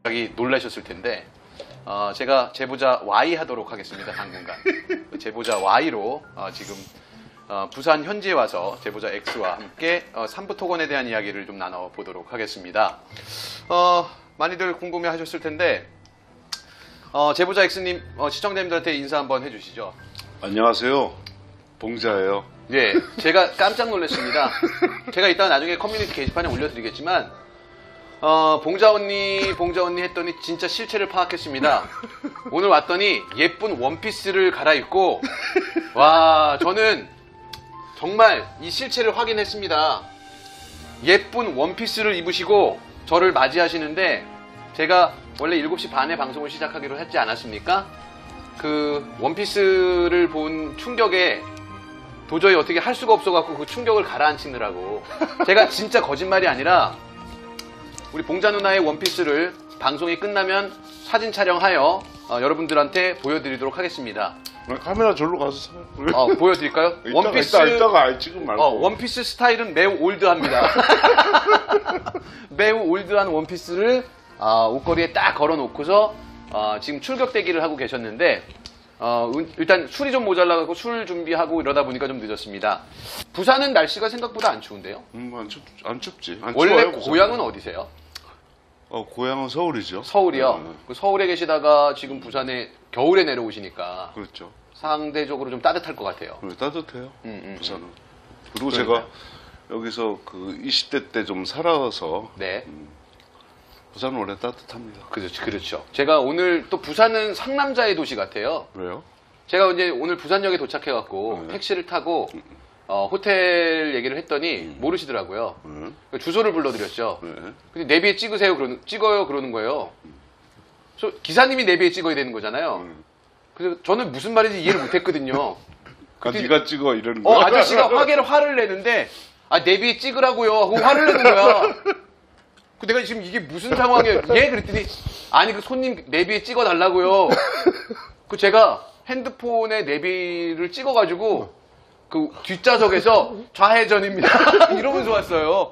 여기 놀라셨을 텐데 제가 제보자 Y 하도록 하겠습니다. 당분간 제보자 Y로 지금 부산 현지에 와서 제보자 X와 함께 삼부토건에 대한 이야기를 좀 나눠보도록 하겠습니다. 많이들 궁금해 하셨을 텐데 제보자 X님 시청자님들한테 인사 한번 해주시죠. 안녕하세요. 봉자예요. 예, 제가 깜짝 놀랐습니다. 제가 이따 나중에 커뮤니티 게시판에 올려드리겠지만 봉자 언니 했더니 진짜 실체를 파악했습니다. 오늘 왔더니 예쁜 원피스를 갈아입고 와, 저는 정말 이 실체를 확인했습니다. 예쁜 원피스를 입으시고 저를 맞이하시는데 제가 원래 7시 반에 방송을 시작하기로 했지 않았습니까? 그 원피스를 본 충격에 도저히 어떻게 할 수가 없어갖고 그 충격을 가라앉히느라고 제가 진짜 거짓말이 아니라 우리 봉자 누나의 원피스를 방송이 끝나면 사진 촬영하여 여러분들한테 보여드리도록 하겠습니다. 카메라 절로 가서 사요. 보여드릴까요? 이따가 지금 말고. 원피스 스타일은 매우 올드합니다. 매우 올드한 원피스를 옷걸이에 딱 걸어놓고서 지금 출격 대기를 하고 계셨는데 일단 술이 좀 모자라고 술 준비하고 이러다 보니까 좀 늦었습니다. 부산은 날씨가 생각보다 안 추운데요? 안 춥지. 안 원래 추워요, 고향은 어디세요? 고향은 서울이죠. 서울이요? 네. 그 서울에 계시다가 지금 부산에 겨울에 내려오시니까 그렇죠. 상대적으로 좀 따뜻할 것 같아요. 따뜻해요. 부산은. 그리고 그러니까요. 제가 여기서 그 20대 때 좀 살아서 네. 부산은 원래 따뜻합니다. 그렇죠. 제가 오늘 또 부산은 상남자의 도시 같아요. 왜요? 제가 이제 오늘 부산역에 도착해갖고 네. 택시를 타고 호텔 얘기를 했더니 모르시더라고요. 주소를 불러드렸죠. 네. 근데 내비에 찍어요 그러는 거예요. 그래서 기사님이 내비에 찍어야 되는 거잖아요. 그래서 저는 무슨 말인지 이해를 못했거든요. 네가 찍어 이러는 거야. 아저씨가 화를 내는데 내비에 찍으라고요 하고 화를 내는 거야. 그 내가 지금 이게 무슨 상황이에요? 예? 그랬더니 아니 그 손님 내비에 찍어달라고요. 그 제가 핸드폰에 내비를 찍어가지고 그 뒷좌석에서 좌회전입니다 이러면서 왔어요.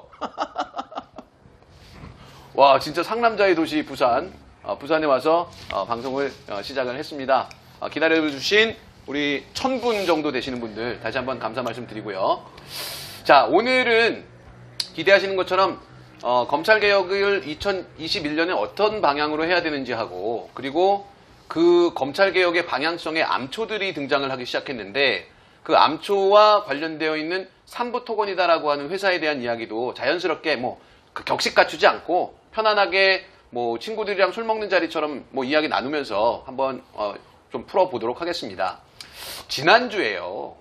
와, 진짜 상남자의 도시 부산. 부산에 와서 방송을 시작을 했습니다. 기다려주신 우리 1000분 정도 되시는 분들 다시 한번 감사 말씀드리고요. 자, 오늘은 기대하시는 것처럼 검찰개혁을 2021년에 어떤 방향으로 해야 되는지 하고, 그리고 그 검찰개혁의 방향성의 암초들이 등장을 하기 시작했는데 그 암초와 관련되어 있는 삼부토건이다라고 하는 회사에 대한 이야기도 자연스럽게 그 격식 갖추지 않고 편안하게 친구들이랑 술 먹는 자리처럼 이야기 나누면서 한번 좀 풀어보도록 하겠습니다. 지난주에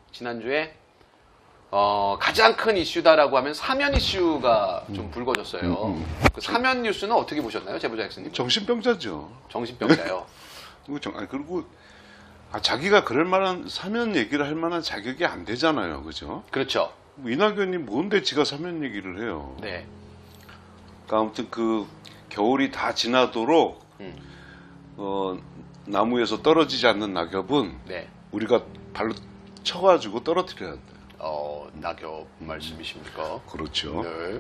가장 큰 이슈다라고 하면 사면 이슈가 좀 불거졌어요. 그 사면 뉴스는 어떻게 보셨나요, 제보자 X님? 정신병자죠. 정신병자요. 그리고 자기가 그럴 만한 사면 얘기를 할 만한 자격이 안 되잖아요, 그죠? 그렇죠. 이낙연이 뭔데 지가 사면 얘기를 해요. 네. 그러니까 아무튼 그 겨울이 다 지나도록 나무에서 떨어지지 않는 낙엽은 네. 우리가 발로 쳐가지고 떨어뜨려야 돼. 낙엽 말씀이십니까? 그렇죠. 네.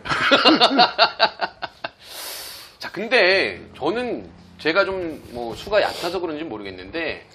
자, 근데 저는 제가 좀 수가 얕아서 그런지 모르겠는데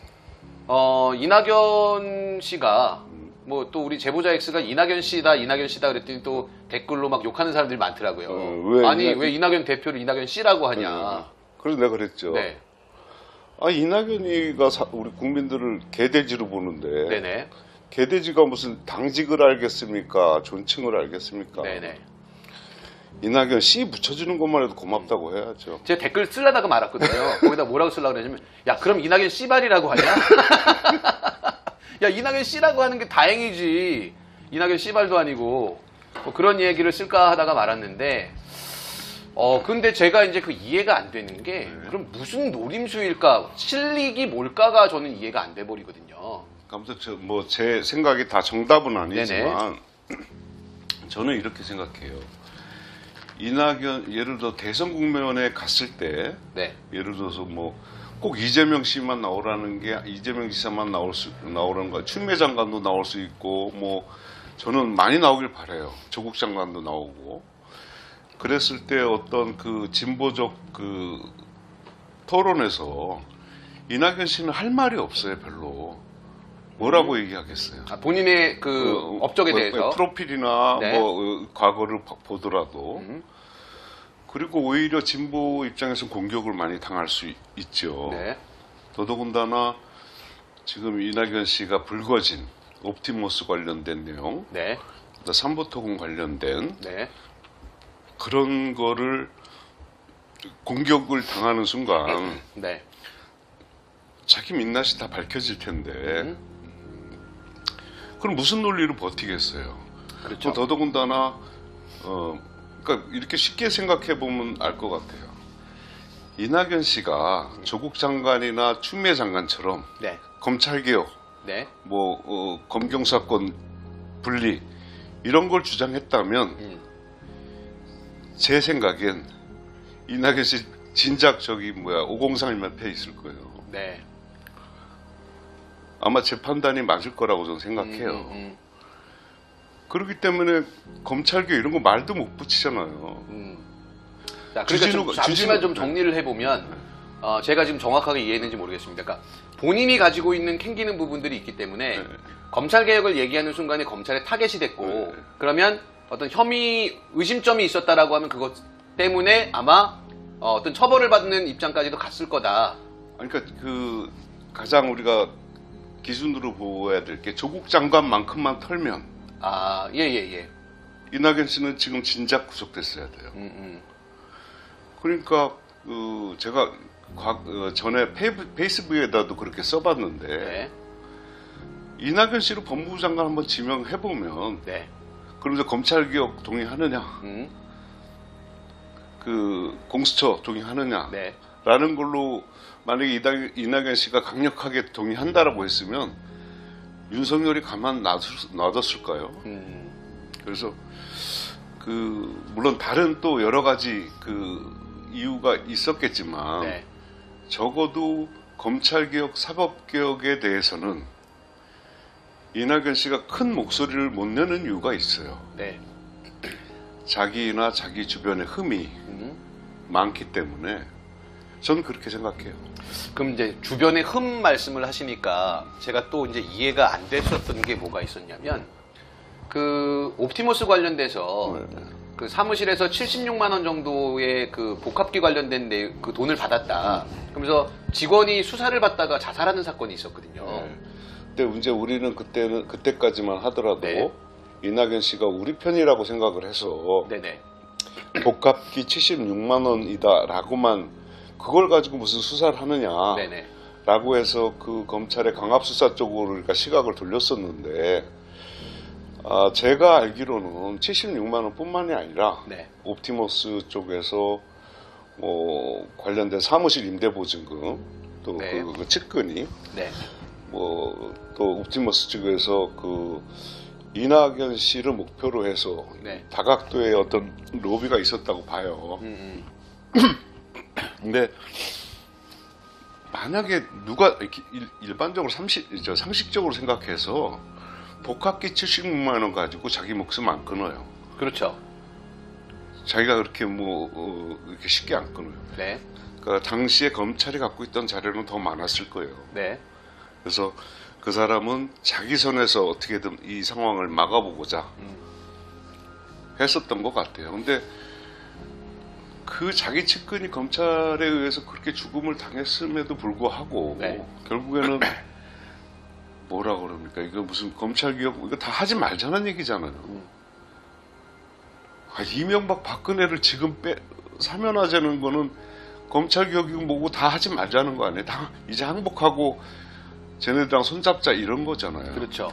이낙연 씨가 또 우리 제보자 X가 이낙연 씨다 그랬더니 또 댓글로 막 욕하는 사람들이 많더라고요. 왜 이낙연 대표를 이낙연 씨라고 하냐. 그래서 내가 그랬죠. 네. 이낙연이가 우리 국민들을 개돼지로 보는데 네네. 개돼지가 무슨 당직을 알겠습니까? 존칭을 알겠습니까? 네네. 이낙연 씨 붙여주는 것만 해도 고맙다고 해야죠. 제가 댓글 쓰려다가 말았거든요. 거기다 뭐라고 쓰려고 그러냐면 야, 그럼 이낙연 씨발이라고 하냐? 야, 이낙연 씨라고 하는 게 다행이지. 이낙연 씨발도 아니고 그런 얘기를 쓸까 하다가 말았는데 근데 제가 이제 그 이해가 안 되는 게 그럼 무슨 노림수일까? 실릭이 뭘까가 저는 이해가 안 돼 버리거든요. 아무튼 제 생각이 다 정답은 아니지만 저는 이렇게 생각해요. 이낙연 예를 들어 대선 국면에 갔을 때 예를 들어서 꼭 이재명 씨만 나오라는 게 이재명 지사만 나오라는 거야. 추미애 장관도 나올 수 있고 저는 많이 나오길 바라요. 조국 장관도 나오고. 그랬을 때 어떤 그 진보적 그 토론에서 이낙연 씨는 할 말이 없어요, 별로. 뭐라고 얘기하겠어요? 본인의 그 업적에 대해서 프로필이나 네. 뭐 과거를 보더라도 그리고 오히려 진보 입장에서 공격을 많이 당할 수 있죠. 네. 더더군다나 지금 이낙연 씨가 불거진 옵티머스 관련된 내용, 네. 삼보토군 관련된 네. 그런 거를 공격을 당하는 순간 네. 자기 민낯이 다 밝혀질 텐데 그럼 무슨 논리로 버티겠어요? 그렇죠. 더더군다나 그러니까 이렇게 쉽게 생각해 보면 알 것 같아요. 이낙연 씨가 조국 장관이나 추미애 장관처럼 네. 검찰 개혁, 네. 뭐 검경 사건 분리 이런 걸 주장했다면 제 생각엔 이낙연 씨 진작 저기 503일만 있을 거예요. 네. 아마 제 판단이 맞을 거라고 저는 생각해요. 그렇기 때문에 검찰개 이런 거 말도 못 붙이잖아요. 자, 그러니까 잠시만 좀 정리를 해보면 제가 지금 정확하게 이해했는지 모르겠습니다. 그러니까 본인이 가지고 있는 캥기는 부분들이 있기 때문에 네. 검찰개혁을 얘기하는 순간에 검찰에 타겟이 됐고 네. 그러면 어떤 혐의, 의심점이 있었다라고 하면 그것 때문에 아마 어떤 처벌을 받는 입장까지도 갔을 거다. 그러니까 그 가장 우리가 기준으로 보아야 될 게 조국 장관만큼만 털면 예. 이낙연 씨는 지금 진작 구속됐어야 돼요. 그러니까 제가 전에 페이스북에다도 그렇게 써봤는데 네. 이낙연 씨로 법무부 장관 한번 지명해보면 네. 그러면서 검찰개혁 동의하느냐 그 공수처 동의하느냐 네. 라는 걸로 만약에 이낙연 씨가 강력하게 동의한다라고 했으면 윤석열이 가만 놔뒀을까요? 그래서 물론 다른 또 여러 가지 이유가 있었겠지만 네. 적어도 검찰개혁, 사법개혁에 대해서는 이낙연 씨가 큰 목소리를 못 내는 이유가 있어요. 네. 자기나 자기 주변의 흠이 많기 때문에 저는 그렇게 생각해요. 그럼 이제 주변의 흠 말씀을 하시니까 제가 또 이제 이해가 안 됐었던 게 뭐가 있었냐면 그 옵티머스 관련돼서 그 사무실에서 76만 원 정도의 그 복합기 관련된 그 돈을 받았다. 그러면서 직원이 수사를 받다가 자살하는 사건이 있었거든요. 근데 이제 우리는 그때까지만 하더라도 네. 이낙연 씨가 우리 편이라고 생각을 해서 네네. 복합기 76만 원이다라고만 그걸 가지고 무슨 수사를 하느냐 네네. 라고 해서 그 검찰의 강압수사 쪽으로 그러니까 시각을 돌렸었는데 제가 알기로는 76만 원 뿐만이 아니라 네. 옵티머스 쪽에서 관련된 사무실 임대보증금 또 네. 그 측근이 네. 또 옵티머스 쪽에서 이낙연 씨를 목표로 해서 네. 다각도의 어떤 로비가 있었다고 봐요. 근데 만약에 누가 이렇게 일반적으로 상식적으로 생각해서 복합기 76만 원 가지고 자기 목숨 안 끊어요. 그렇죠. 자기가 그렇게 이렇게 쉽게 안 끊어요. 네. 그러니까 당시에 검찰이 갖고 있던 자료는 더 많았을 거예요. 네. 그래서 그 사람은 자기 선에서 어떻게든 이 상황을 막아보고자 했었던 것 같아요. 근데 그 자기 측근이 검찰에 의해서 그렇게 죽음을 당했음에도 불구하고 네. 결국에는 뭐라 그럽니까? 이거 무슨 검찰개혁 이거 다 하지 말자는 얘기잖아요. 이명박 박근혜를 지금 사면하자는 거는 검찰개혁이고 뭐고 다 하지 말자는 거 아니에요? 다 이제 항복하고 쟤네들랑 손잡자 이런 거잖아요. 그렇죠.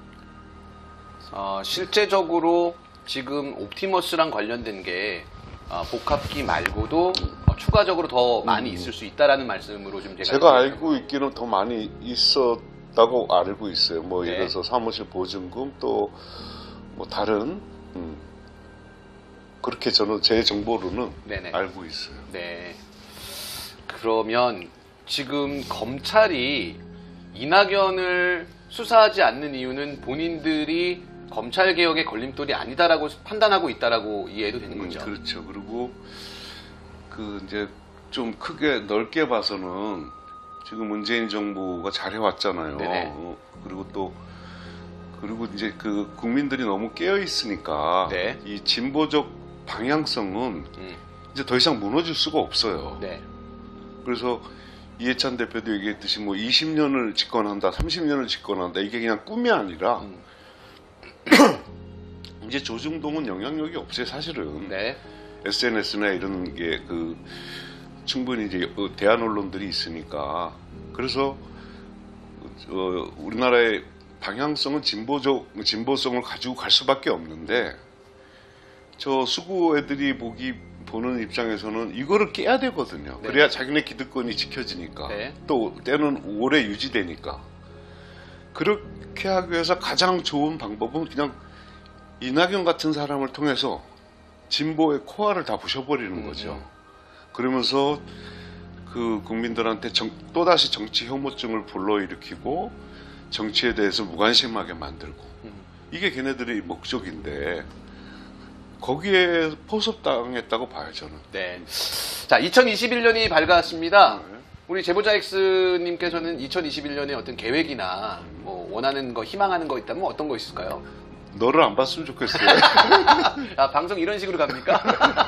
실제적으로 지금 옵티머스랑 관련된 게 복합기 말고도 추가적으로 더 많이 있을 수 있다라는 말씀으로 좀 제가 알고 있기는 더 많이 있었다고 알고 있어요. 뭐 네. 예를 들어서 사무실 보증금 또 뭐 다른 그렇게 저는 제 정보로는 네네. 알고 있어요. 네. 그러면 지금 검찰이 이낙연을 수사하지 않는 이유는 본인들이 검찰개혁의 걸림돌이 아니다라고 판단하고 있다라고 이해해도 되는 거죠. 그렇죠. 그리고 이제 좀 크게 넓게 봐서는 지금 문재인 정부가 잘해왔잖아요. 그리고 이제 그 국민들이 너무 깨어 있으니까 네. 이 진보적 방향성은 이제 더 이상 무너질 수가 없어요. 네. 그래서 이해찬 대표도 얘기했듯이 뭐 20년을 집권한다, 30년을 집권한다, 이게 그냥 꿈이 아니라 이제 조중동은 영향력이 없어요, 사실은. 네. SNS나 이런 게 그 충분히 이제 대한 언론들이 있으니까. 그래서 우리나라의 방향성은 진보성을 가지고 갈 수밖에 없는데, 저 수구 애들이 보는 입장에서는 이거를 깨야 되거든요. 네. 그래야 자기네 기득권이 지켜지니까. 네. 또 때는 오래 유지되니까. 그렇게 하기 위해서 가장 좋은 방법은 그냥 이낙연 같은 사람을 통해서 진보의 코어를 다 부셔버리는 거죠. 그러면서 그 국민들한테 또다시 정치 혐오증을 불러일으키고 정치에 대해서 무관심하게 만들고, 이게 걔네들의 목적인데 거기에 포섭당했다고 봐요, 저는. 네. 자, 2021년이 밝았습니다. 우리 제보자 X님께서는 2021년에 어떤 계획이나 뭐 원하는 거, 희망하는 거 있다면 어떤 거 있을까요? 너를 안 봤으면 좋겠어요. 아, 방송 이런 식으로 갑니까?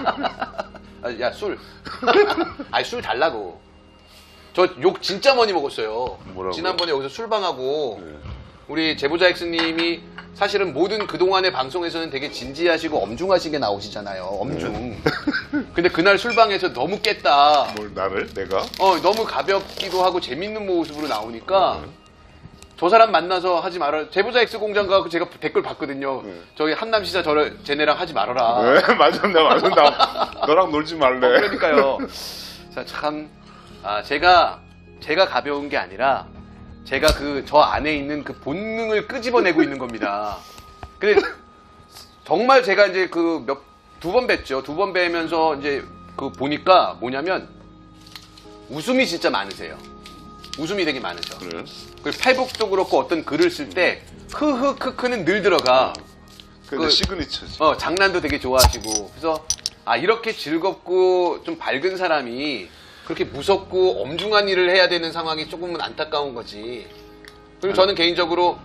아, 야, 술. 아니, 술 달라고. 저 욕 진짜 많이 먹었어요. 뭐라고요? 지난번에 여기서 술방하고 네. 우리 제보자 X님이 사실은 모든 그동안의 방송에서는 되게 진지하시고 엄중하시게 나오시잖아요. 엄중. 근데 그날 술방에서 너무 깼다. 뭘, 나를? 내가? 너무 가볍기도 하고 재밌는 모습으로 나오니까 저 사람 만나서 하지 말아라. 제보자 X 공장 가고 제가 댓글 봤거든요. 저기 한남시사 쟤네랑 하지 말아라. 네, 맞아. 너랑 놀지 말래. 그러니까요. 자, 참, 제가 가벼운 게 아니라 제가 저 안에 있는 그 본능을 끄집어내고 있는 겁니다. 근데 정말 제가 이제 두 번 뵀죠. 두 번 뵈면서 이제 보니까 뭐냐면 웃음이 진짜 많으세요. 웃음이 되게 많으셔. 그래? 그리고 페이북도 그렇고 어떤 글을 쓸 때 흐흐 크크는 늘 들어가. 그게 시그니처지. 장난도 되게 좋아하시고. 그래서 이렇게 즐겁고 좀 밝은 사람이 그렇게 무섭고 엄중한 일을 해야 되는 상황이 조금은 안타까운 거지. 그리고 저는 개인적으로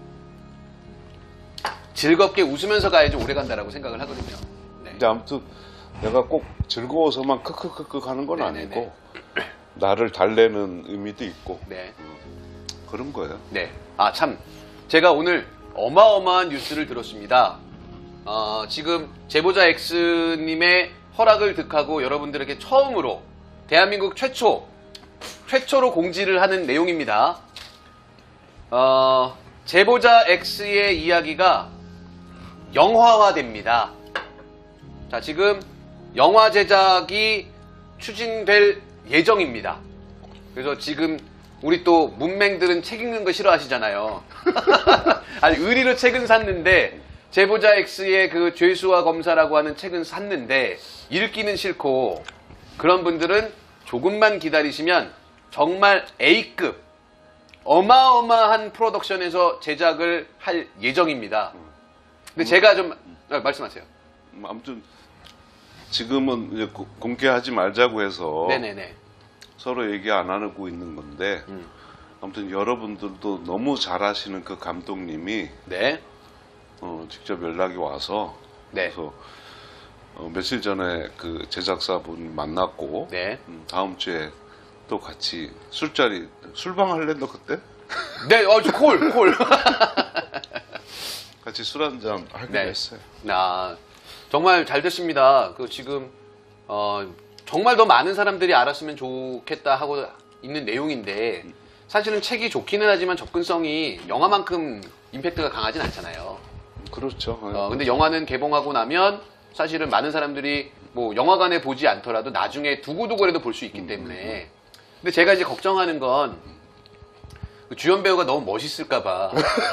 즐겁게 웃으면서 가야지 오래 간다라고 생각을 하거든요. 네. 근데 아무튼 내가 꼭 즐거워서만 크크크크 하는 건 아니고 나를 달래는 의미도 있고 네. 그런 거예요. 네. 참. 제가 오늘 어마어마한 뉴스를 들었습니다. 지금 제보자 X님의 허락을 득하고 여러분들에게 처음으로 대한민국 최초로 공지를 하는 내용입니다. 제보자 X의 이야기가 영화화됩니다. 자, 지금 영화 제작이 추진될 예정입니다. 그래서 지금 우리 또 문맹들은 책 읽는 거 싫어하시잖아요. 아니, 의리로 책은 샀는데 제보자 X의 그 죄수와 검사라고 하는 책은 샀는데 읽기는 싫고, 그런 분들은 조금만 기다리시면 정말 A급 어마어마한 프로덕션에서 제작을 할 예정입니다. 근데 제가 좀 말씀하세요. 아무튼 지금은 이제 공개하지 말자고 해서 네네네. 서로 얘기 안 하고 있는 건데 아무튼 여러분들도 너무 잘하시는 그 감독님이 네. 직접 연락이 와서 네. 그래서 며칠 전에 그 제작사분 만났고 네. 다음 주에 또 같이 술방 할래 너 그때? 네, 콜. 같이 술 한잔 하기로 했어요. 정말 잘 됐습니다. 지금 정말 더 많은 사람들이 알았으면 좋겠다 하고 있는 내용인데, 사실은 책이 좋기는 하지만 접근성이 영화만큼 임팩트가 강하진 않잖아요. 그렇죠. 근데 영화는 개봉하고 나면 사실은 많은 사람들이 뭐 영화관에 보지 않더라도 나중에 두고두고라도 볼 수 있기 때문에. 근데 제가 이제 걱정하는 건 주연 배우가 너무 멋있을까봐.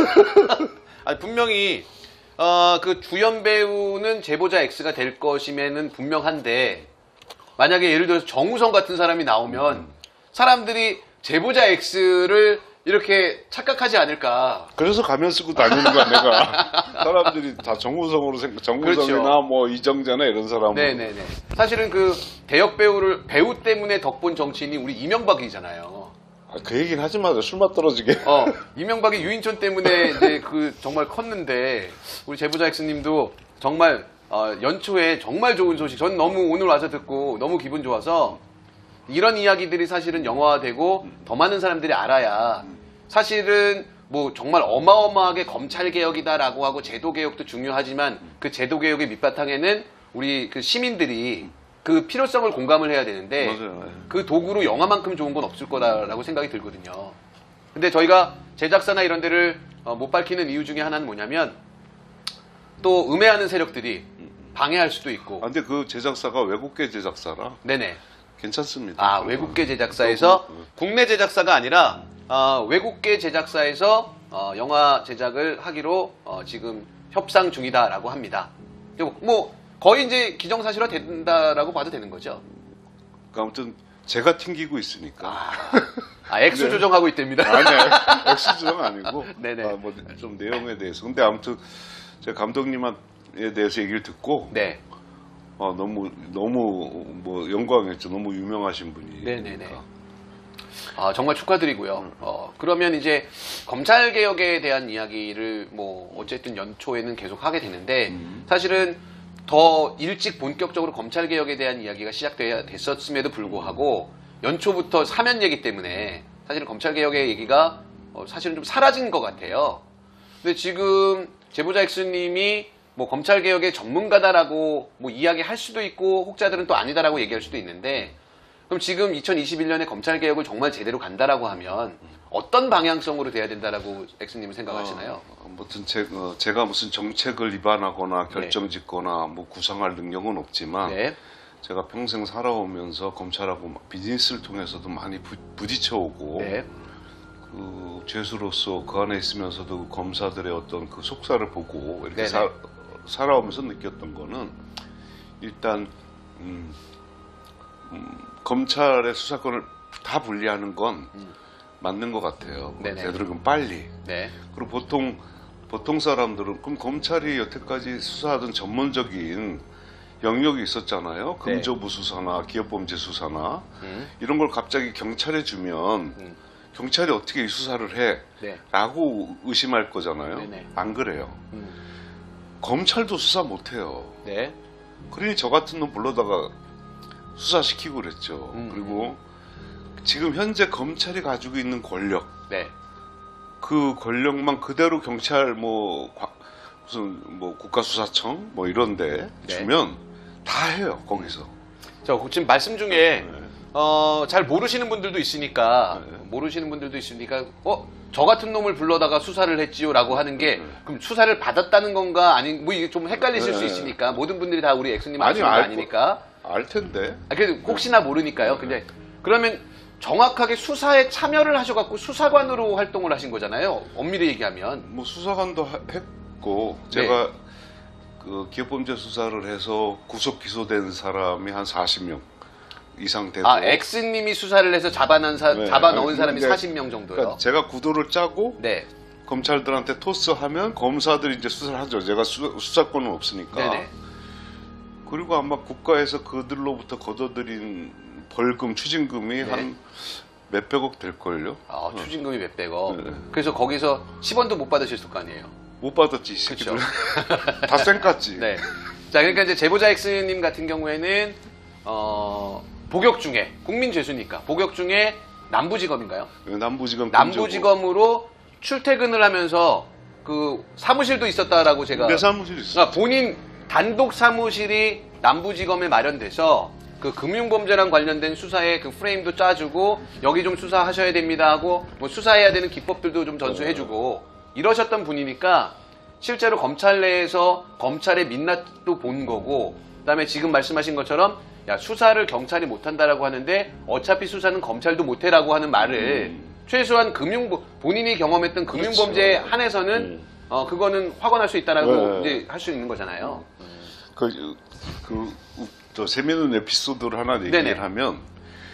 분명히 그 주연 배우는 제보자 X가 될 것임에는 분명한데, 만약에 예를 들어서 정우성 같은 사람이 나오면 사람들이 제보자 X를 이렇게 착각하지 않을까. 그래서 가면 쓰고 다니는 거야, 내가. 사람들이 다 정우성으로 정우성이나 그렇죠. 뭐 이정재나 이런 사람은. 네네네. 사실은 그 대역 배우 때문에 덕본 정치인이 우리 이명박이잖아요. 그 얘기는 하지 마세요. 술맛 떨어지게. 이명박이 유인촌 때문에 이제 그 정말 컸는데 우리 제보자 X님도 정말 연초에 정말 좋은 소식. 전 너무 오늘 와서 듣고 너무 기분 좋아서 이런 이야기들이 사실은 영화화되고 더 많은 사람들이 알아야 사실은 뭐 정말 어마어마하게 검찰 개혁이다라고 하고 제도 개혁도 중요하지만 그 제도 개혁의 밑바탕에는 우리 그 시민들이 그 필요성을 공감을 해야 되는데 맞아요. 그 도구로 영화만큼 좋은 건 없을 거다라고 생각이 들거든요. 근데 저희가 제작사나 이런 데를 못 밝히는 이유 중에 하나는 뭐냐면 또 음해하는 세력들이 방해할 수도 있고. 근데 그 제작사가 외국계 제작사라. 네네. 괜찮습니다. 외국계 제작사에서 국내 제작사가 아니라 외국계 제작사에서 영화 제작을 하기로 지금 협상 중이다라고 합니다. 뭐 거의 이제 기정사실화 된다라고 봐도 되는 거죠. 그러니까 아무튼 제가 튕기고 있으니까. X 네. 조정하고 있답니다. 아니, X 조정 아니고. 네네. 뭐 좀 내용에 대해서. 근데 아무튼 제가 감독님에 대해서 얘기를 듣고. 네. 너무 뭐 영광이었죠. 너무 유명하신 분이. 네네네. 정말 축하드리고요. 그러면 이제 검찰 개혁에 대한 이야기를 뭐 어쨌든 연초에는 계속 하게 되는데 사실은 더 일찍 본격적으로 검찰 개혁에 대한 이야기가 시작돼야 됐었음에도 불구하고 연초부터 사면 얘기 때문에 사실은 검찰 개혁의 얘기가 사실은 좀 사라진 것 같아요. 근데 지금 제보자 X님이 뭐 검찰 개혁의 전문가다라고 뭐 이야기할 수도 있고 혹자들은 또 아니다라고 얘기할 수도 있는데 그럼 지금 2021년에 검찰 개혁을 정말 제대로 간다라고 하면 어떤 방향성으로 돼야 된다라고 X님은 생각하시나요? 아무튼 제가 무슨 정책을 위반하거나 결정짓거나 뭐 구상할 능력은 없지만 네. 제가 평생 살아오면서 검찰하고 비즈니스를 통해서도 많이 부딪혀오고 네. 그 죄수로서 그 안에 있으면서도 검사들의 어떤 그 속살을 보고 이렇게 살아오면서 느꼈던 거는 일단 검찰의 수사권을 다 분리하는 건 맞는 것 같아요. 되도록이면 빨리. 네. 그리고 보통 사람들은 그럼 검찰이 여태까지 수사하던 전문적인 영역이 있었잖아요. 금조부 수사나 기업범죄 수사나 이런 걸 갑자기 경찰에 주면 경찰이 어떻게 이 수사를 해? 네. 라고 의심할 거잖아요. 네네. 안 그래요. 검찰도 수사 못해요. 네. 그러니 저 같은 놈 불러다가 수사시키고 그랬죠. 그리고 지금 현재 검찰이 가지고 있는 권력, 네. 그 권력만 그대로 경찰 무슨 국가수사청 뭐 이런데 주면 다 해요 거기서. 지금 말씀 중에 잘 모르시는 분들도 있으니까 저 같은 놈을 불러다가 수사를 했지요라고 하는 게 그럼 수사를 받았다는 건가 아니 뭐 이게 좀 헷갈리실 수 있으니까 모든 분들이 다 우리 X님 아시는 거 아니니까 알 텐데. 그래도 혹시나 모르니까요. 근데 그러면 정확하게 수사에 참여를 하셔갖고 수사관으로 활동을 하신 거잖아요. 엄밀히 얘기하면. 뭐 수사관도 했고 제가 그 기업범죄 수사를 해서 구속 기소된 사람이 한 40명 이상 되고. X님이 수사를 해서 잡아 넣은 사람이 40명 정도요. 그러니까 제가 구도를 짜고 네. 검찰들한테 토스하면 검사들이 이제 수사를 하죠. 제가 수사권은 없으니까. 네네. 그리고 아마 국가에서 그들로부터 걷어들인 벌금, 추징금이 한 몇백억 될걸요? 추징금이 몇백억. 그래서 거기서 10원도 못 받으셨을 거 아니에요? 못 받았지, 이 새끼들. 다 쌩깠지. 네. 자, 그러니까 이제 제보자 X님 같은 경우에는, 복역 중에, 국민 죄수니까, 복역 중에 남부지검인가요? 남부지검으로 출퇴근을 하면서 그 사무실도 있었다라고 제가. 내 사무실 있어. 그러니까 본인 단독 사무실이 남부지검에 마련돼서 그 금융범죄랑 관련된 수사에 그 프레임도 짜주고 여기 좀 수사하셔야 됩니다 하고 뭐 수사해야 되는 기법들도 좀 전수해주고 이러셨던 분이니까 실제로 검찰 내에서 검찰의 민낯도 본 거고 그다음에 지금 말씀하신 것처럼 야 수사를 경찰이 못한다라고 하는데 어차피 수사는 검찰도 못해라고 하는 말을 최소한 본인이 경험했던 금융범죄에 한해서는 그거는 확언할 수 있다라고 이제 할 수 있는 거잖아요. 더 재미있는 에피소드를 하나 얘기를 하면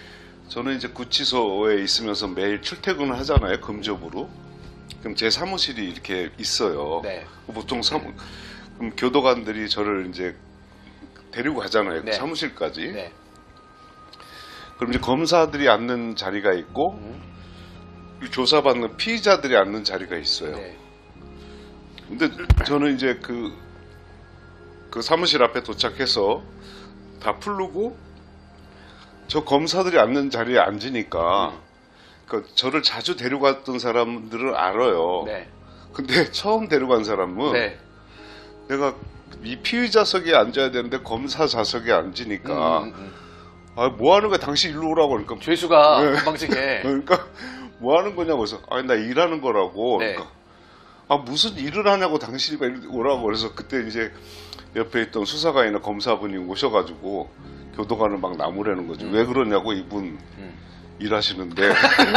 저는 이제 구치소에 있으면서 매일 출퇴근을 하잖아요, 금적으로. 그럼 제 사무실이 이렇게 있어요. 네. 보통 그럼 교도관들이 저를 이제 데리고 가잖아요, 네. 그 사무실까지. 네. 그럼 이제 검사들이 앉는 자리가 있고, 조사받는 피의자들이 앉는 자리가 있어요. 네. 근데 저는 이제 그 사무실 앞에 도착해서 다 풀르고, 저 검사들이 앉는 자리에 앉으니까, 저를 자주 데려갔던 사람들은 알아요. 네. 근데 처음 데려간 사람은 네. 내가 이 피의자석에 앉아야 되는데 검사 좌석에 앉으니까 아, 뭐 하는 거야? 당신 일로 오라고 그러니까 죄수가 네. 건방지게 그러니까 뭐 하는 거냐고 해서 아니 나 일하는 거라고. 네. 그러니까 아 무슨 일을 하냐고 당신이 오라고. 그래서 그때 이제 옆에 있던 수사관이나 검사분이 오셔가지고 교도관을 막 나무라는 거죠. 왜 그러냐고, 이분 일하시는데.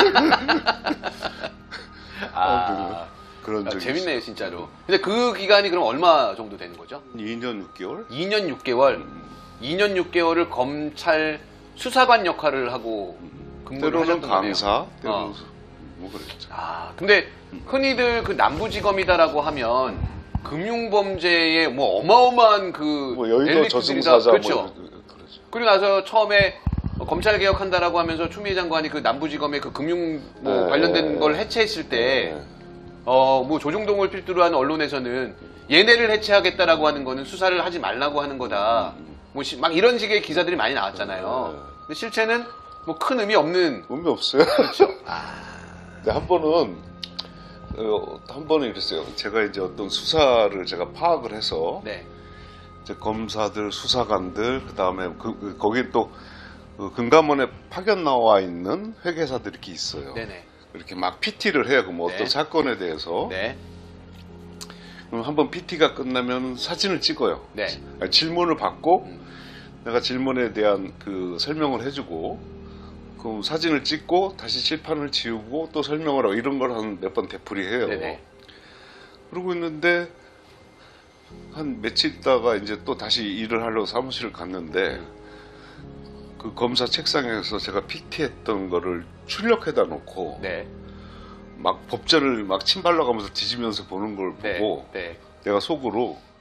그런 적이 재밌네요, 진짜로. 근데 그 기간이 그럼 얼마 정도 되는 거죠? 2년 6개월? 2년 6개월. 2년 6개월을 검찰 수사관 역할을 하고 근무를 때로는 하셨던 거네요. 강사, 때로는 뭐 그랬죠. 아, 근데 흔히들 그 남부지검이다라고 하면 금융범죄에 뭐 어마어마한 그 뭐 여의도 엘리트들이다. 저승사자 그렇죠. 뭐 그러죠. 그리고 나서 처음에 검찰 개혁한다라고 하면서 추미애 장관이 그 남부지검의 그 금융 뭐 네. 관련된 걸 해체했을 때 네. 뭐 조중동을 필두로 한 언론에서는 얘네를 해체하겠다라고 하는 거는 수사를 하지 말라고 하는 거다. 뭐 막 이런 식의 기사들이 많이 나왔잖아요. 네. 근데 실체는 뭐 큰 의미 없는. 의미 없어요. 그렇죠. 근데 한 번은 이랬어요. 제가 이제 어떤 수사를 제가 파악을 해서 네. 이제 검사들, 수사관들, 그 다음에 거기 또 금감원에 파견 나와 있는 회계사들이 이렇게 있어요. 네네. 이렇게 막 PT를 해요. 뭐 네. 어떤 사건에 대해서. 네. 그럼 한번 PT가 끝나면 사진을 찍어요. 네. 아니, 질문을 받고 내가 질문에 대한 그 설명을 해주고, 그럼 사진을 찍고 다시 칠판을 지우고 또 설명을 하고 이런 걸 한 몇 번 되풀이해요. 네네. 그러고 있는데 한 며칠 있다가 이제 또 다시 일을 하려고 사무실을 갔는데 그 검사 책상에서 제가 PT했던 거를 출력해다 놓고 네. 막 법전을 막 침 발라가면서 뒤지면서 보는 걸 네. 보고 네. 내가 속으로